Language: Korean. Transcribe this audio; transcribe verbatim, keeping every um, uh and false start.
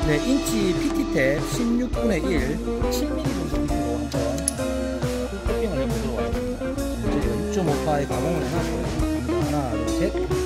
네, 인치 피티탭 십육분의 일, 칠 밀리미터 정도 밑으로 한번 토핑을 해보도록 하겠습니다. 이제 육 점 오 파에 가공을 해놨고요. 하나, 둘, 셋.